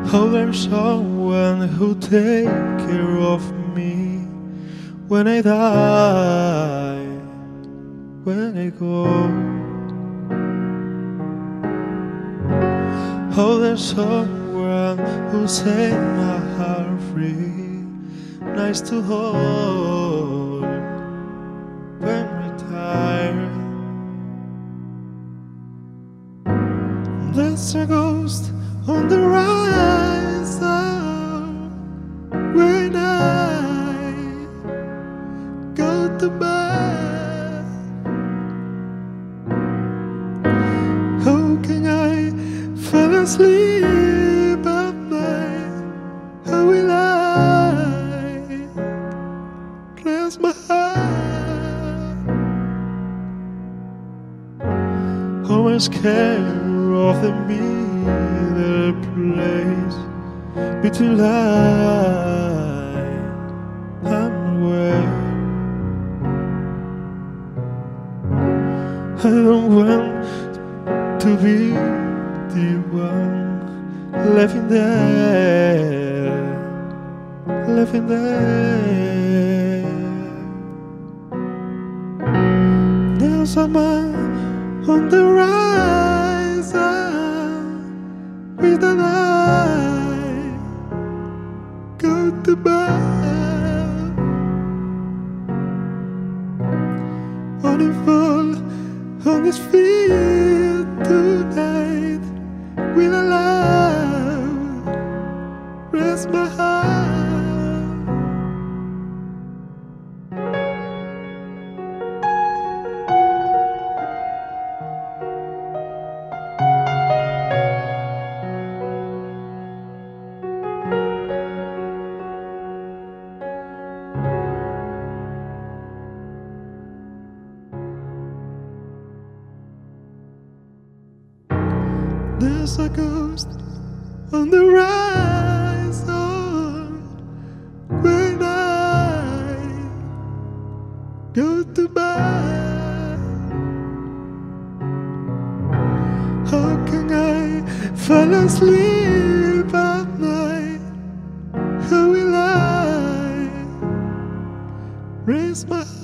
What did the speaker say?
Oh, there's someone who'll take care of me when I die, when I go. Oh, there's someone who'll set my heart free, nice to hold when we're tired. There's a ghost on the horizon when I go to bed. How can I fall asleep at night? How will I rest my heart? Oh, I'm scared of the middle place between light and where I don't want to be the one left in there, left in there. There's a man on the horizon with an eye go to bed. On him fall on his feet tonight, will allow rest my heart. There's a ghost on the horizon when I go to bed. How can I fall asleep at night? How will I raise my